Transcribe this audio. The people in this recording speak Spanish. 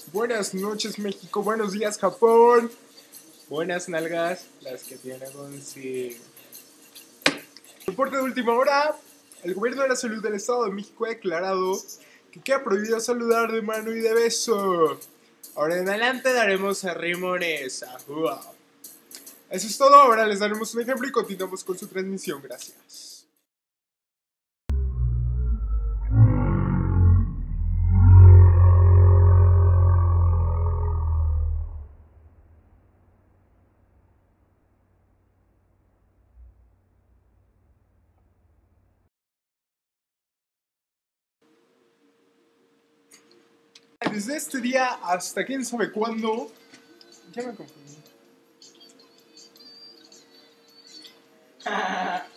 Buenas noches, México. Buenos días, Japón. Buenas nalgas, las que tiene Gonzi. Reporte de última hora. El gobierno de la salud del Estado de México ha declarado que queda prohibido saludar de mano y de beso. Ahora en adelante daremos arrimones. Ajua. Eso es todo. Ahora les daremos un ejemplo y continuamos con su transmisión. Gracias. Desde este día hasta quién sabe cuándo. Ya me confundí.